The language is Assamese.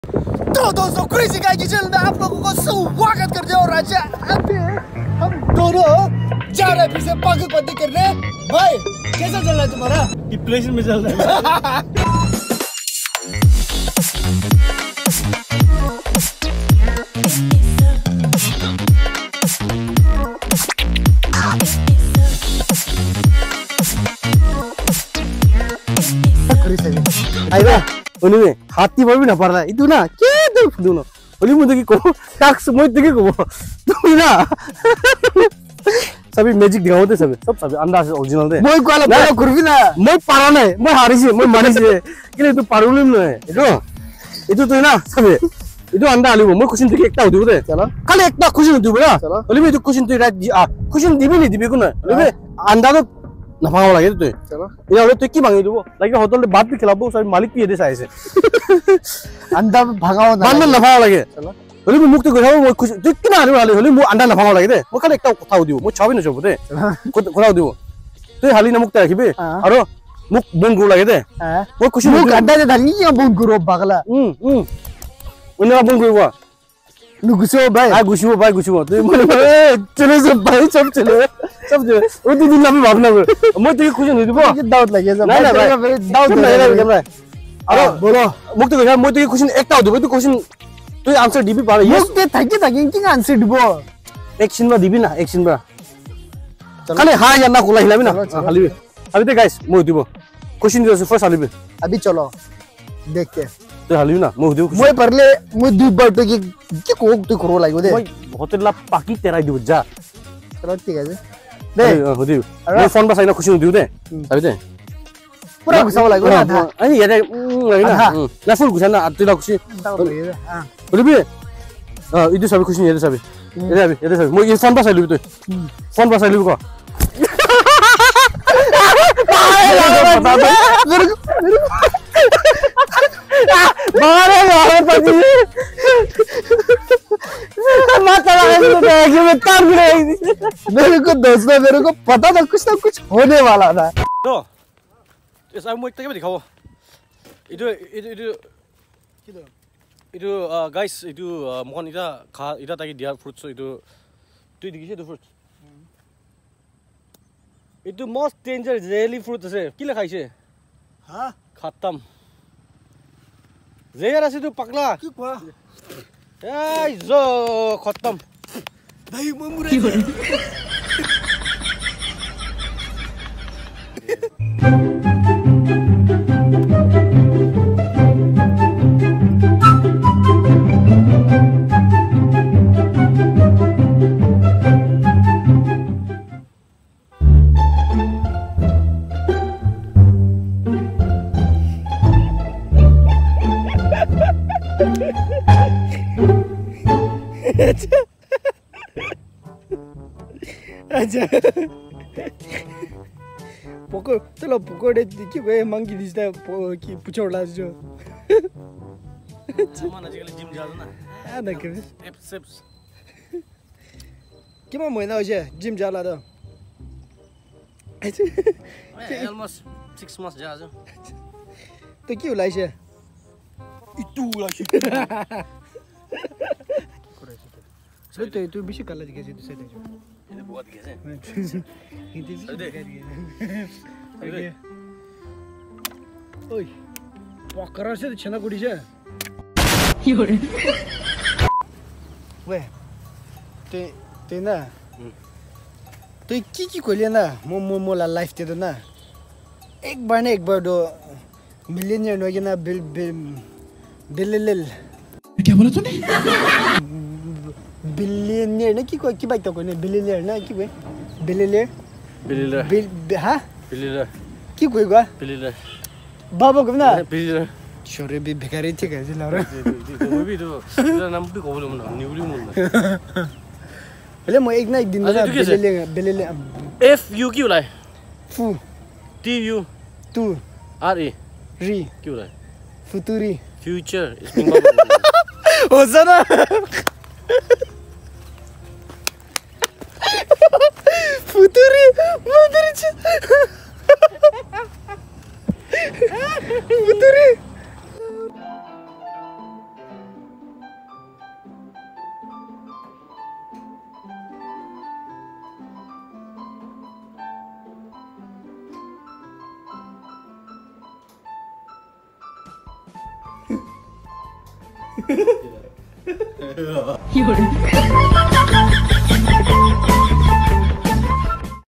तो दोस्तों क्रेजी गाय की चैनल में आप लोगों को स्वागत करते हैं। और आज अभी हम दोनों जा रहे हैं फिर से पागलपंती करने। भाई कैसा चल रहा है तुम्हारा? डिप्रेशन में चल रहा है। Ini hati baru nak parah itu na, kita tu no. Oli muda ki ko, tak semua itu ki ko. Tu na. सभी मैजिक दिखाते सभी अंदाज ओरिजिनल दे মই কোলা বড় করবি না মই পারা নাই মই হারিছি মই মানিছি কিন্তু তো পারুলিম নয় এটো তুই না সবে এটো আন্ডা আলিব মই কুশিন থেকে একটা দিব দে চলো খালি একটা কুশিন দিব না বলিবি এটো কুশিন তুই রাত কুশিন দিবি নি দিবি কোন বলিবি আন্ডা তো না ভাঙা লাগে তুই চলো এটা হলে তুই কি ভাঙি দিব লাগে হোটেলে ভাত বি খেলাবো সব মালিক কি এদে চাইছে আন্ডা ভাঙাও না বান্দর না ভাঙা লাগে চলো হলি মুক্তি করে মই খুশি তুই কি না আলি আলি হলি মু আন্ডা না ভাঙা লাগে দে মই খালি একটা কথাও দিব মই ছবি না ছবো দে কথাও দিব তুই হালি না মুক্তি রাখিবি আর মুখ বন গুলো লাগে দে মই খুশি মুখ আন্ডা দে ধানি কি বন গুরো পাগলা ওনা বন গুরো नु गुसो भाई आ गुसो भाई गुसो তুই মানে চলে সব ভাই সব চলে ও দুই দিন আমি ভাবনা মই তুই খুশি হই দিব দাওত লাগে না না ভাই দাওত লাগে ভাই আর বলো মুক্তি করে মই তুই খুশি একটাও দিব তুই খুশি তুই आंसर দিবি পারে মুক্তি থাকি থাকি কি आंसर দিব एक्शन বা দিবি না एक्शन বা খালি হ্যাঁ या ना কোলা হিলাবি না হালিবি अभी तो गाइस মই দিব क्वेश्चन দিছো ফার্স্ট হালিবি अभी चलो देखते তুই হালিবি না মই দিব মই পারলে মই দুই বার তো কি কোক তুই করো লাগো দে মই হোটেল লা পাকি তেরাই দিব যা চলো ঠিক আছে দে হদি মই ফোন বা সাইনা খুশি দিও দে আবি দে পুরা গুছাও লাগো না আই ইয়াতে লাগি না না ফুল গুছা না তুই না খুশি हां বলিবি ইদু সবই খুশি ইয়াতে সবই এতে সবই মই ফোন বা সাইলবি তুই ফোন বা সাইলবি কো बारे बारे पति माता लगा मैं तार गिराई मेरे को दोस्तों मेरे को पता था कुछ ना कुछ होने वाला था तो इस अब मुझे क्या दिखाओ इधर गाइस इधर मोहन इधर खा इधर ताकि दिया फ्रूट्स इधर तू दिखिए तो फ्रूट्स इधर मोस्ट डेंजर जेली फ्रूट है किला खाइसे हाँ खत्म जेरा से तू पकला की कोआ ए जो खत्म भाई ममुरे अच्छा पोको चलो पकोड़े की वे मंगी दिसता की पुछोड़ा जो सामान आजकल जिम जादो ना आ ना के एप्स किमा महिना होइसे जिम जाला त almost 6 months जा तो के होलाइसे इतु लाइसे सो तो बेसी कल्ला दिखेछ त्यो set ele buat gese hindi ओइ पकरा से छना गुडी छ योरे वे ते ना तो की कोले ना मो ला लाइफ ते ना एक बार दो मिलियनियर हो गया ना बिल क्या बोला तूने बिलियनियर ना की बात तो कोने बिलियनियर ना की कोई बिलियनियर हां बिलियनियर की कोई गा बिलियनियर बाबा को ना बिलियनियर छोरे भी भिखारी थे कैसे ला रहा वो भी तो तेरा नाम भी को बोलो ना न्यूली मुन पहले मैं एक ना एक दिन ना बिलियनियर एफ यू क्यों लाए फू टी यू टू आर ए री क्यों लाए फुतुरी फ्यूचर इसमें हो जाना फुतुरी मदर फुतुरी 有人。